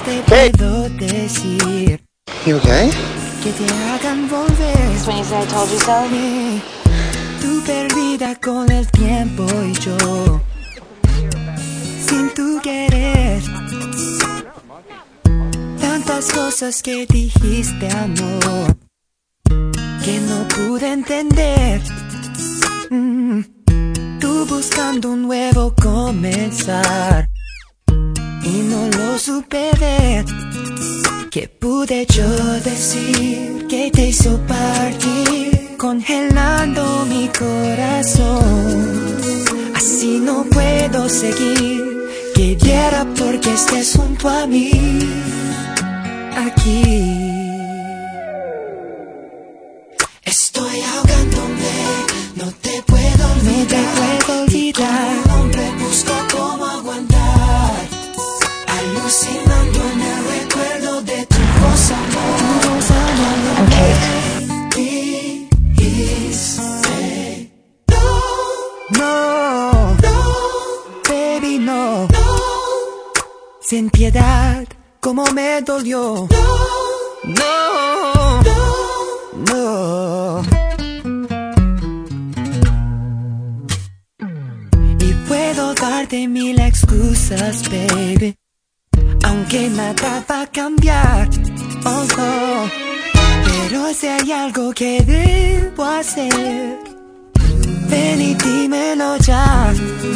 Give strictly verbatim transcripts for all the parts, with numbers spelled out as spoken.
te puedo decir. You okay? Que te hagan volver. That's when you said I told you so. Tú perdida con el tiempo y yo sin tu querer. Tantas cosas que dijiste, amor, que no pude entender. mm. Tú buscando un nuevo comenzar y no lo supe ver. ¿Qué pude yo decir que te hizo partir, congelando mi corazón? Así no puedo seguir. Quisiera porque estés junto a mí, aquí. Estoy ahogándome, no te puedo olvidar. No te puedo olvidar. Como un hombre busco cómo aguantar, alucinando en el recuerdo de tu voz, amor. Tu voz, amor. I'm Kate. No, no, baby, no, sin piedad, como me dolió. No, no, y puedo darte mil excusas, baby, aunque nada va a cambiar. Oh, no. Pero si hay algo que debo hacer, ven y dímelo ya.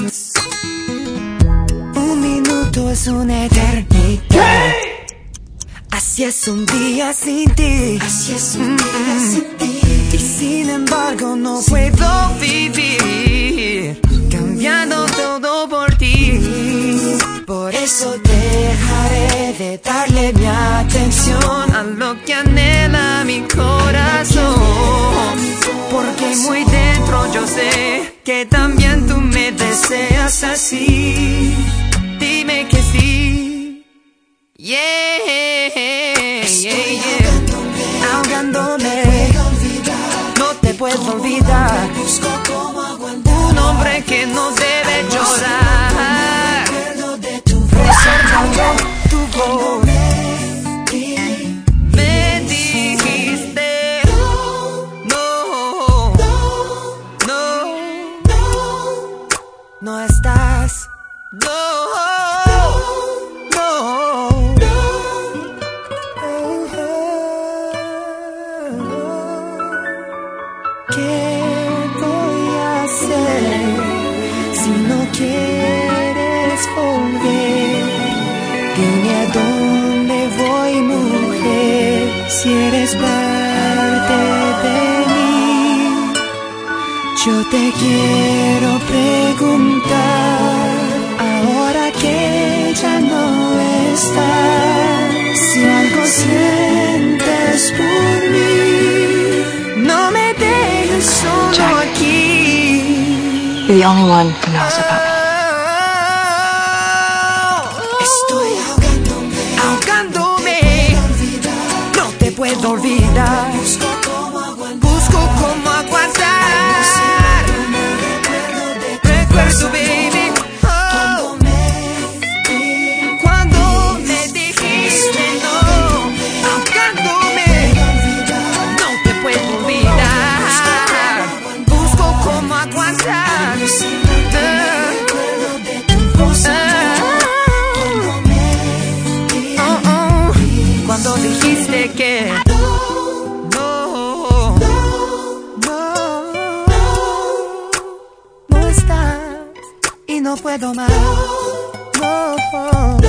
Un minuto es una eternidad. Así es un día sin ti. Así es un día sin ti. Y sin embargo no puedo vivir cambiando todo por ti. Por eso dejaré de darle mi atención a lo que anhela mi corazón. Porque muy dentro yo sé que también tú me deseas así. Dime que sí. Yeah, yeah, yeah. Ahogándome, no te puedo olvidar. Un hombre que no debe llorar, reservando tu voz. Me dijiste no, no, no estás. No, no, ¿qué voy a hacer si no quieres volver? Dime a dónde voy, mujer, si eres parte de mí. Yo te quiero preguntar, ahora que ya no estás, si algo sientes por mí, no me dejes solo Jack, aquí. you're the only one who knows about me. Estoy ahogándome, ahogándome, no te puedo olvidar. Busco cómo aguantar, recuerdo, baby, oh, cuando me dijiste no, ahogándome, no te puedo olvidar. Busco cómo aguantar, oh, oh, cuando dijiste que no, no, no estás y no puedo más. No.